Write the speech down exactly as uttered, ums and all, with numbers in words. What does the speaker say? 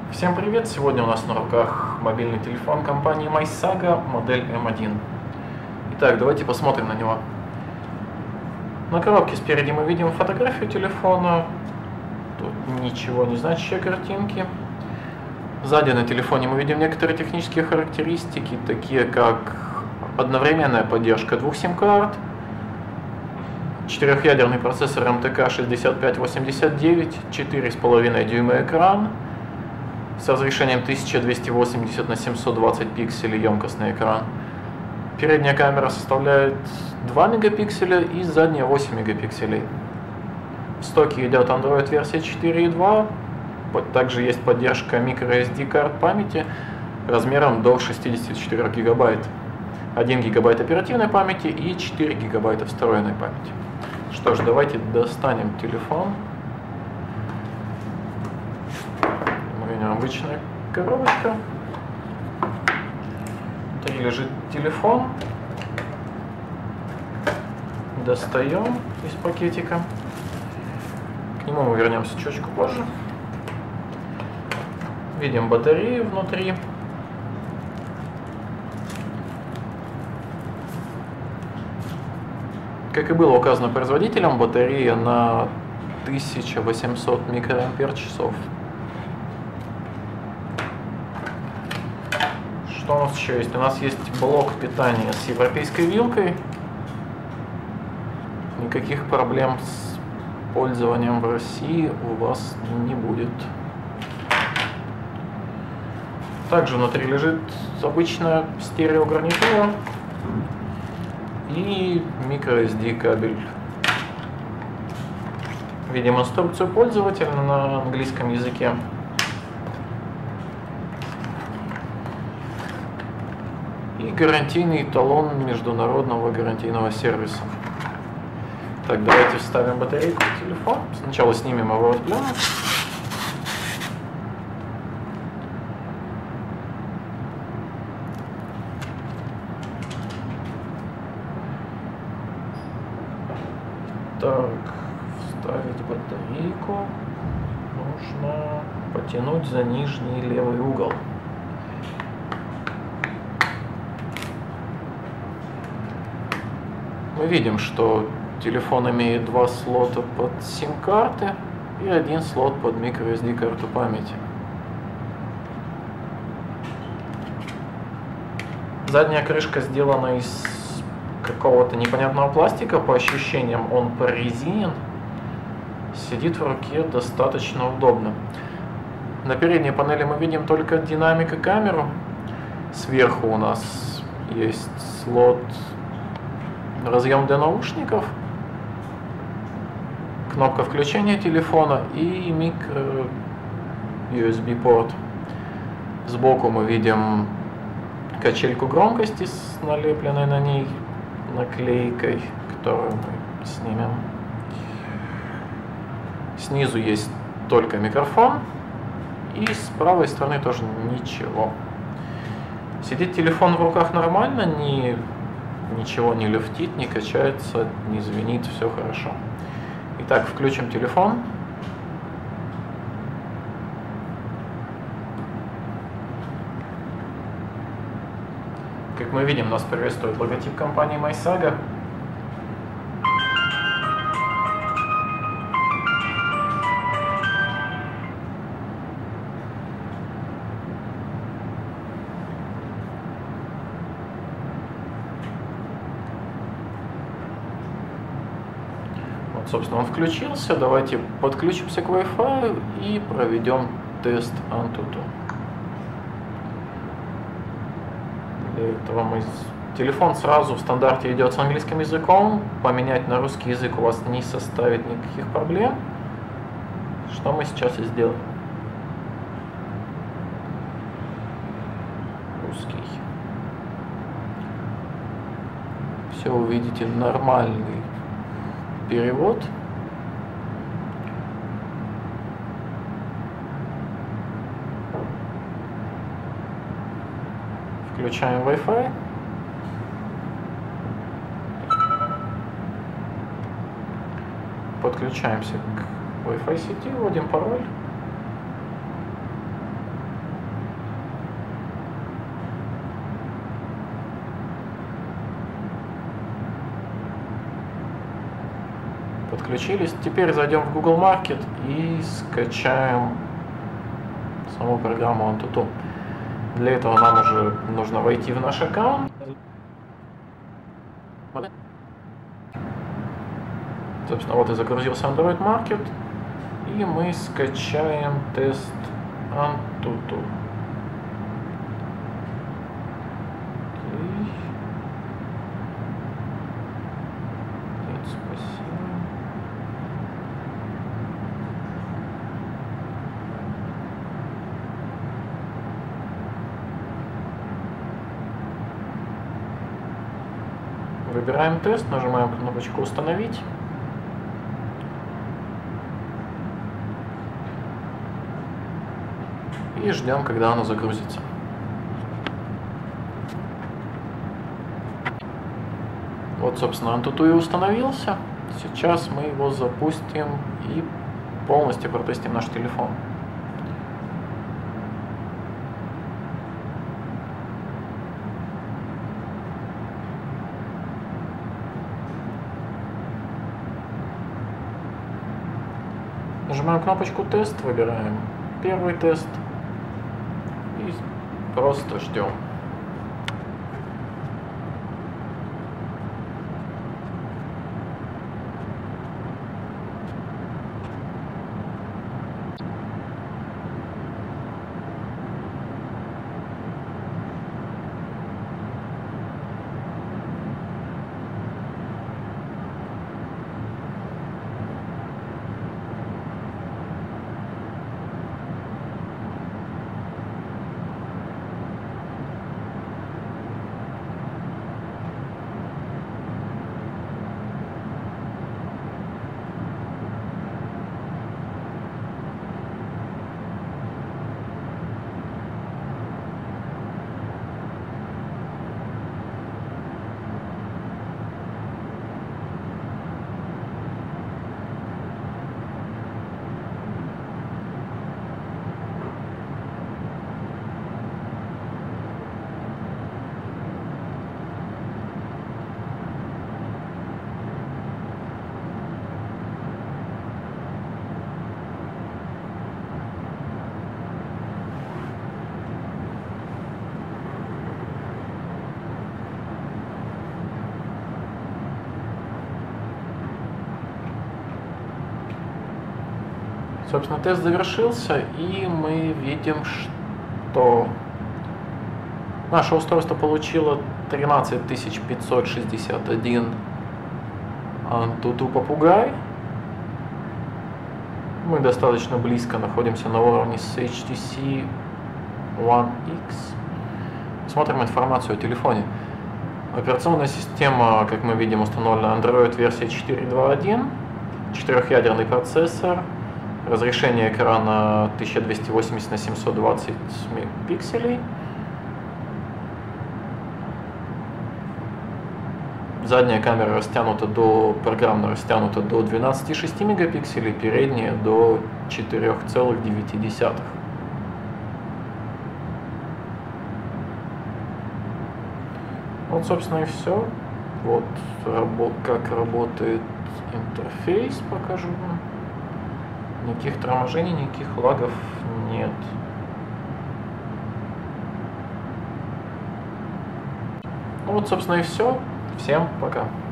Всем привет! Сегодня у нас на руках мобильный телефон компании Mysaga, модель эм один. Итак, давайте посмотрим на него. На коробке спереди мы видим фотографию телефона. Тут ничего не значащие картинки. Сзади на телефоне мы видим некоторые технические характеристики, такие как одновременная поддержка двух сим-карт, четырехъядерный процессор эм тэ ка шестьдесят пять восемьдесят девять, четыре с половиной дюйма экран с разрешением тысяча двести восемьдесят на семьсот двадцать пикселей емкостный экран. Передняя камера составляет два мегапикселя и задняя восемь мегапикселей. В стоке идет Android версия четыре и два. Также есть поддержка microSD карт памяти размером до шестидесяти четырёх гигабайт. один гигабайт оперативной памяти и четыре гигабайта встроенной памяти. Что ж, давайте достанем телефон. Обычная коробочка. Внутри лежит телефон. Достаем из пакетика. К нему мы вернемся чуточку позже. Видим батарею внутри. Как и было указано производителем, батарея на тысяча восемьсот микроампер-часов. Что у нас еще есть? У нас есть блок питания с европейской вилкой. Никаких проблем с пользованием в России у вас не будет. Также внутри лежит обычная стереогарнитура и microSD кабель. Видим инструкцию пользователя на английском языке. И гарантийный талон международного гарантийного сервиса. Так, давайте вставим батарейку в телефон. Сначала снимем его от пленки. Так, вставить батарейку. Нужно потянуть за нижний левый угол. Мы видим, что телефон имеет два слота под сим-карты и один слот под microSD карту памяти. Задняя крышка сделана из какого-то непонятного пластика, по ощущениям он прорезинен. Сидит в руке достаточно удобно. На передней панели мы видим только динамик и камеру. Сверху у нас есть слот, разъем для наушников, кнопка включения телефона и микро ю эс би порт. Сбоку мы видим качельку громкости с налепленной на ней наклейкой, которую мы снимем. Снизу есть только микрофон, и с правой стороны тоже ничего. Сидит телефон в руках нормально, не ничего не люфтит, не качается, не звенит, все хорошо. Итак, включим телефон. Как мы видим, нас приветствует логотип компании Mysaga. Собственно, он включился. Давайте подключимся к Wi-Fi и проведем тест Antutu. Для этого мы... Телефон сразу в стандарте идет с английским языком. Поменять на русский язык у вас не составит никаких проблем. Что мы сейчас и сделаем. Русский. Все увидите нормальный перевод. Включаем Wi-Fi. Подключаемся к Wi-Fi сети, вводим пароль. подключились. Теперь зайдем в Google Market и скачаем саму программу Antutu. Для этого нам уже нужно войти в наш аккаунт. Собственно, вот и загрузился Android Market. И мы скачаем тест Antutu. Окей. Нет, спасибо. Выбираем тест, нажимаем кнопочку «Установить». И ждем, когда оно загрузится. Вот, собственно, Antutu и установился. Сейчас мы его запустим и полностью протестим наш телефон. Нажимаем кнопочку «Тест», выбираем первый тест и просто ждем. Собственно, тест завершился, и мы видим, что наше устройство получило тринадцать тысяч пятьсот шестьдесят один Antutu попугай. Мы достаточно близко находимся на уровне с эйч ти си One икс. Смотрим информацию о телефоне. Операционная система, как мы видим, установлена Android версия четыре точка два точка один, четырехъядерный процессор, разрешение экрана тысяча двести восемьдесят на семьсот двадцать пикселей. Задняя камера растянута до, программно растянута до двенадцати шести мегапикселей, передняя до четырёх целых девяти десятых. Вот, собственно, и все. Вот как работает интерфейс, покажу вам. Никаких торможений, никаких лагов нет. Ну вот, собственно, и все. Всем пока.